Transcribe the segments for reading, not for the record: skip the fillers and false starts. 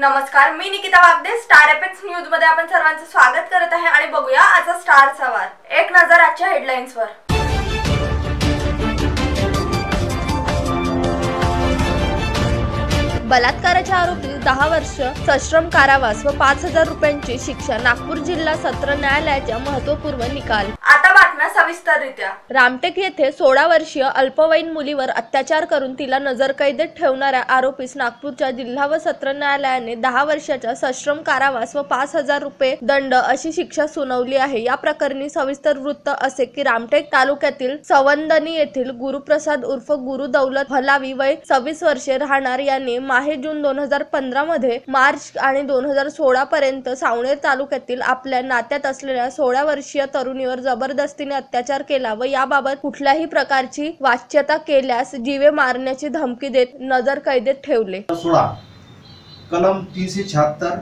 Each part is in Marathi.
नमस्कार, मी Nikita Wagde. Star apex news मध्ये आपण सर्वांचं स्वागत करत आहे आणि बघूया आजचा स्टार सवार. एक नजर आजच्या हेडलाईन्सवर. बलात्काराच्या आरोपीस 10 वर्ष सश्रम कारावास व 5,000 रुपयांची शिक्षा. नागपूर जिल्हा सत्र न्यायालयाचा महत्त्वपूर्ण निकाल. आता बातम्या सविस्तररित्या. रामटेक येथे 16 वर्षीय अल्पवयीन मुलीवर अत्याचार करून तिला नजरकैदेत ठेवणाऱ्या आरोपीस नागपूरच्या जिल्हा व सत्र न्यायालयाने 10 वर्षाचा सश्रम कारावास व 5,000 रुपये दंड अशी शिक्षा सुनावली आहे. या प्रकरणी सविस्तर वृत्त असे की रामटेक तालुक्यातील सवंदनी येथील गुरुप्रसाद उर्फ गुरु दौलत भलावी वय 26 वर्षे राहणार याने जून 2015 मध्ये मार्च आणि 2016 पर्यंत सावनेर तालुक्यातील आपल्या नात्यात असलेल्या 16 वर्षीय तरुणीवर जबरदस्तीने अत्याचार केला व याबाबत कुठल्याही प्रकारची वाच्यता केल्यास जीवे मारण्याची धमकी देत नजरकैदेत ठेवले. 16 कलम 376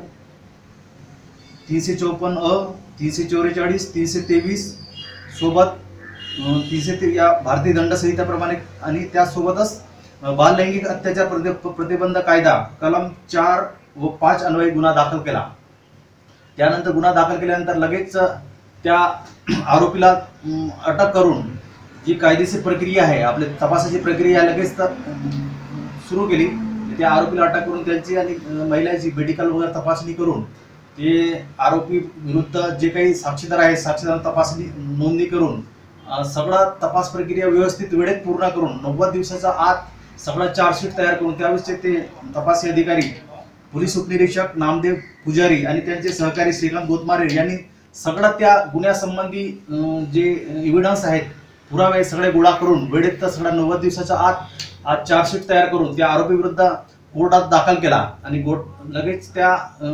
354 अ 344 323 सोबत 303 या भारतीय दंड संहितेप्रमाणे आणि त्यासोबतच बाल लैंगिक अत्याचार प्रतिबंध कायदा कलम 4 व 5 अन्वये गुन्हा दाखल केला. त्यानंतर गुन्हा दाखल केल्यानंतर लगेच त्या आरोपीला अटक करून जी कायदेशीर प्रक्रिया आहे, आपली तपासाची प्रक्रिया लगेच सुरू केली. त्या आरोपीला अटक करून त्यांची आणि महिलांची मेडिकल वगैरे तपासणी करून ते आरोपी विरुद्ध जे काही साक्षीदार आहेत साक्षीदार तपासणी नोंदणी करून सगळा तपास प्रक्रिया व्यवस्थित वेळेत पूर्ण करून 90 दिवसाच्या आत सगळा चार्जशीट तयार करून त्यावेळेस ते तपासी अधिकारी पोलीस उपनिरीक्षक नामदेव पुजारी आणि त्यांचे सहकारी श्रीकांत गोतमारे यांनी सगळा त्या गुन्ह्यासंबंधी जे एव्हिडन्स आहेत पुरावे सगळे गोळा करून वेळेत सगळ्या 90 दिवसाच्या आत चार्जशीट तयार करून त्या आरोपी विरुद्ध कोर्टात दाखल केला आणि लगेच त्या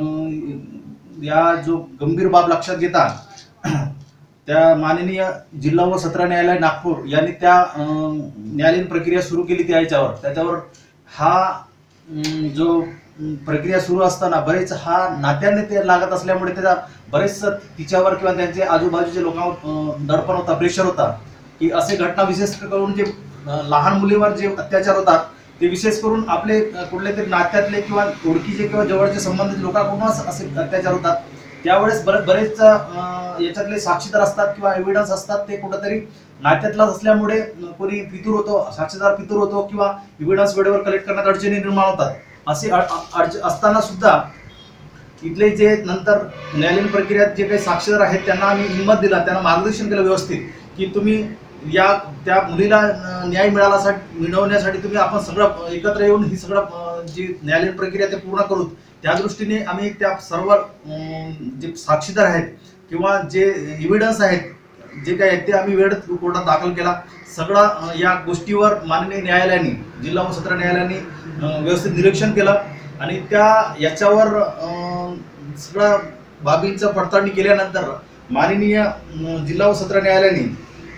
या जो गंभीर बाब लक्षात घेता त्या माननीय जिल्हा व सत्र न्यायालय नागपूर यांनी त्या न्यायालयीन प्रक्रिया सुरू केली. त्याच्यावर हा जो प्रक्रिया सुरू असताना बरेच हा नात्याने ते लागत असल्यामुळे त्याचा बरेच तिच्यावर किंवा त्यांचे आजूबाजूच्या लोकांवर दडपण होता, प्रेशर होता की असे घटना विशेष करून जे लहान मुलीवर जे अत्याचार होतात ते विशेष करून आपले कुठले तरी नात्यातले किंवा ओळखीचे किंवा जवळचे संबंधित लोकांकडूनच असे अत्याचार होतात. त्यावेळेस बरेच याच्यातले साक्षीदार असतात किंवा एव्हिडन्स असतात ते कुठेतरी नात्यातलाच असल्यामुळे कोणी फितूर होतो, साक्षीदार फितूर होतो किंवा एव्हिडन्स वेळेवर कलेक्ट करण्यात अडचणी निर्माण होतात. असे असताना सुद्धा इथले जे नंतर न्यायालयीन प्रक्रियेत जे काही साक्षीदार आहेत त्यांना आम्ही हिंमत दिला, त्यांना मार्गदर्शन केलं व्यवस्थित की तुम्ही त्या मुलीला न्याय मिळवण्यासाठी तुम्ही आपण सगळं एकत्र येऊन ही सगळं जी न्यायालयीन प्रक्रिया ते पूर्ण करू. त्या दृष्टीने आम्ही त्या सर्व जे साक्षीदार आहेत किंवा जे एव्हिडन्स आहेत जे काही आहेत ते आम्ही वेळेत कोर्टात दाखल केला. सगळा या गोष्टीवर माननीय न्यायालयाने जिल्हा व सत्र न्यायालयाने व्यवस्थित निरीक्षण केलं आणि याच्यावर सगळ्या बाबींचं पडताळणी केल्यानंतर माननीय जिल्हा व सत्र न्यायालयाने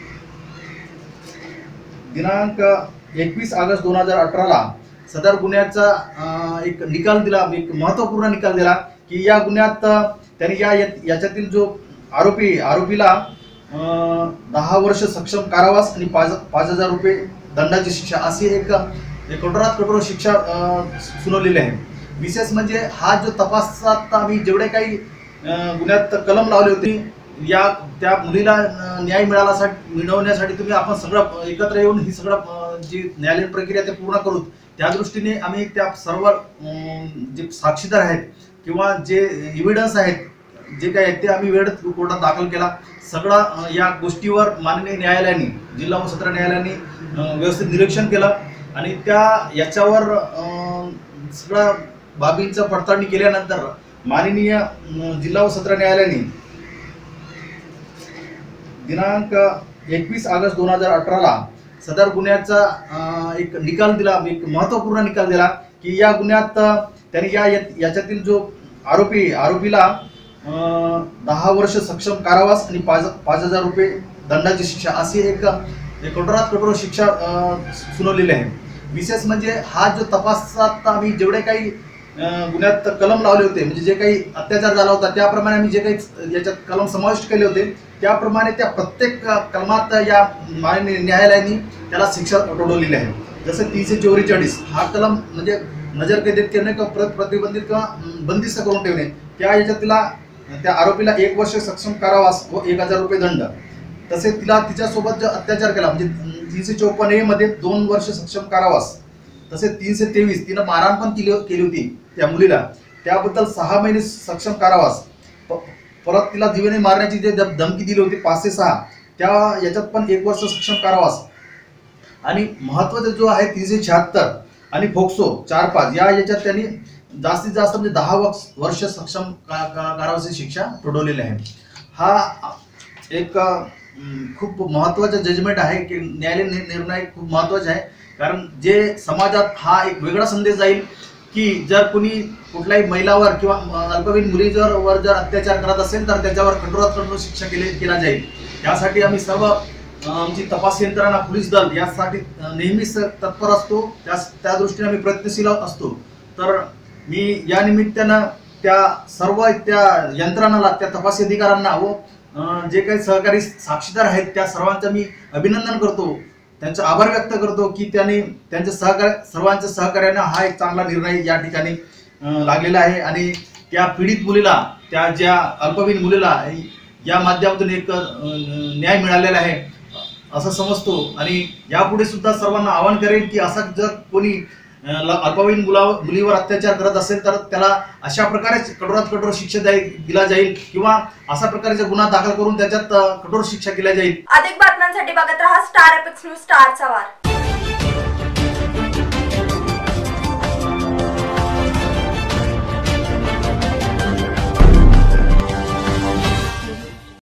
दिनांक 21 ऑगस्ट 2018 सदर गुन्ह्याचा एक निकाल दिला, एक महत्त्वपूर्ण निकाल दिला की या गुन्ह्यात त्यांनी याच्यातील जो आरोपीला 10 वर्ष सक्षम कारावास आणि 5,000 रुपये दंडाची शिक्षा अशी एक कठोरात कठोर शिक्षा सुनावलेली आहे. विशेष म्हणजे हा जो तपासात आम्ही जेवढे काही गुन्ह्यात कलम लावले होते त्या मुलीला न्याय मिळवण्यासाठी तुम्ही आपण सगळं एकत्र येऊन ही सगळं जी न्यायालयीन प्रक्रिया ते पूर्ण करू. त्या दृष्टीने आम्ही त्या सर्व जे साक्षीदार आहेत किंवा जे एव्हिडन्स आहेत जे काही आहेत ते आम्ही वेळेत कोर्टात दाखल केला. सगळा या गोष्टीवर माननीय न्यायालयाने जिल्हा व सत्र न्यायालयाने व्यवस्थित निरीक्षण केलं आणि याच्यावर सगळ्या बाबींचं पडताळणी केल्यानंतर माननीय जिल्हा व सत्र न्यायालयाने दिनांक 21 ऑगस्ट 2018 सदर गुन्ह्याचा एक निकाल दिला, एक महत्त्वपूर्ण निकाल दिला की या गुन्ह्यात त्यांनी याच्यातील जो आरोपीला 10 वर्ष सक्षम कारावास आणि 5,000 रुपये दंडाची शिक्षा अशी एक कठोरात कठोर शिक्षा सुनावलेली आहे. विशेष म्हणजे हा जो तपासात आम्ही जेवढे काही गुन्ह्यात कलम लावले होते म्हणजे जे काही अत्याचार झाला होता त्याप्रमाणे आम्ही जे काही याच्यात कलम समाविष्ट केले होते त्याप्रमाणे त्या प्रत्येक कलमात या माननीय न्यायालयाने त्याला शिक्षा ठोठवलेली आहे. जसं 344 हा कलम म्हणजे नजरकैदेत करणे किंवा प्रतिबंधित किंवा बंदिस्त करून ठेवणे, त्या याच्यात तिला त्या आरोपीला 1 वर्ष सक्षम कारावास व 1000 रुपये दंड, तसेच तिला तिच्यासोबत जो अत्याचार केला म्हणजे 354A मध्ये 2 वर्ष सक्षम कारावास, तसेच 323 तिनं मारहाण पण केली होती त्या मुलीला, त्याबद्दल 6 महिने सक्षम कारावास, परत तिला जीवेने मारण्याची जे धमकी दिली होती 5 ते 6 त्या याच्यात पण 1 वर्ष सक्षम कारावास, आणि महत्त्वाचा जो आहे 376 आणि फोक्सो 4-5 या याच्यात त्यांनी जास्तीत जास्त म्हणजे 10 वर्ष सक्षम कारावासाची शिक्षा ठोठावलेली आहे. हा एक खूप महत्त्वाचा जजमेंट आहे की न्यायालयीन निर्णय खूप महत्त्वाचा आहे, कारण जे समाजात हा एक वेगळा संदेश जाईल की जर कोणी कुठल्याही महिलावर किंवा अल्पवयीन मुलीवर जर अत्याचार करत असेल तर त्याच्यावर कठोरात कठोर शिक्षा केला जाईल. त्यासाठी आम्ही सर्व आमची तपास यंत्रणा, पोलीस दल यासाठी नेहमीच तत्पर असतो, त्या दृष्टीने आम्ही प्रयत्नशील असतो. तर मी या निमित्तानं त्या सर्व त्या यंत्रणाला, त्या तपास अधिकाऱ्यांना व जे काही सहकारी साक्षीदार आहेत त्या सर्वांचं मी अभिनंदन करतो, त्यांचा आभार व्यक्त करतो की त्यांनी त्यांच्या सर्वांच्या सहकार्याने हा एक चांगला निर्णय या ठिकाणी लागलेला आहे, आणि त्या पीडित मुलीला, त्या ज्या अल्पवयीन मुलीला या माध्यमातून एक न्याय मिळालेला आहे असं समजतो. आणि यापुढे सुद्धा सर्वांना आवाहन करेन की असा जर कोणी अल्पवयीन मुलीवर अत्याचार करत असेल तर त्याला अशा प्रकारेच कठोरात कठोर शिक्षा दिला जाईल किंवा अशा प्रकारचा गुन्हा दाखल करून त्याच्यात कठोर शिक्षा केल्या जाईल. अधिक बातम्यांसाठी बघत रहा स्टार एपिक्स न्यूज, स्टारचा वार.